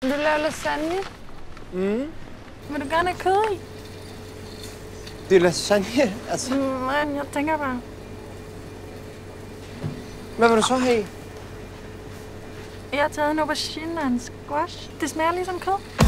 Vil du lave lasagne? Mm. Vil du gerne have kød i? Det er lasagne, altså. Nej, jeg tænker bare. Hvad vil du så have? Jeg har taget en aubergine og en squash. Det smager ligesom kød.